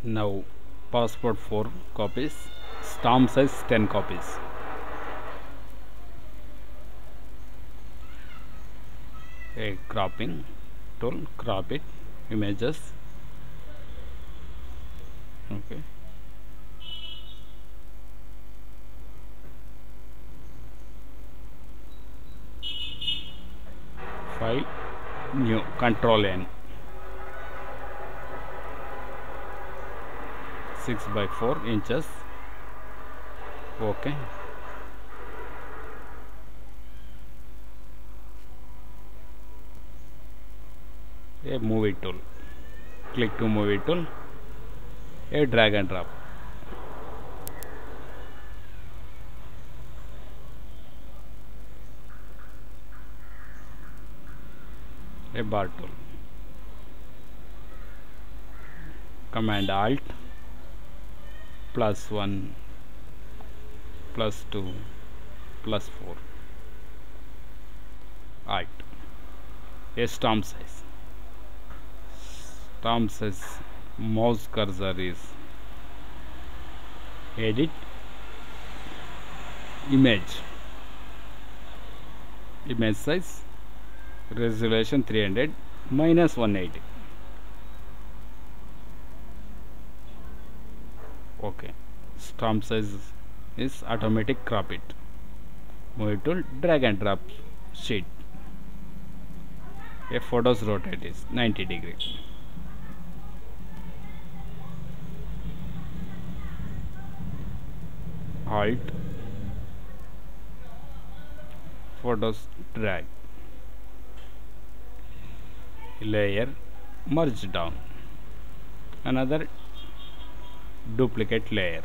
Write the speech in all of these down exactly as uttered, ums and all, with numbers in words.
Now passport four copies, stamp size ten copies. A cropping tool, crop it, images. Okay. File, new, control N. six by four inches. Okay. A movie tool, click to movie tool, a drag and drop. A bar tool, command alt plus one plus two plus four, alt. A stamp size, stamp size, mouse cursor is edit, image, image size, resolution three hundred minus one eighty. Okay, stamp size is automatic, crop it, movie tool, drag and drop sheet. A photos rotate is ninety degree. Alt, photos drag, layer, merge down, another duplicate layer,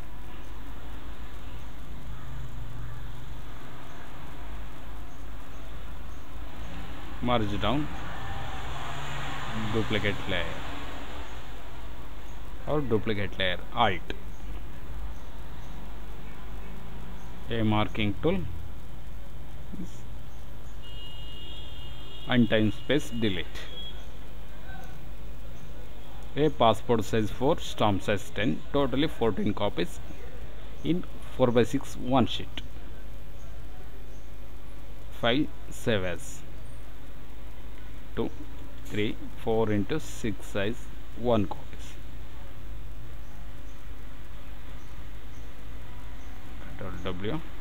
merge down, duplicate layer or duplicate layer, alt. A marking tool, untime space, delete. A passport size four, stamp size ten, totally fourteen copies in four by six one sheet. File, save as. two, three, four into six size one copies. Control W.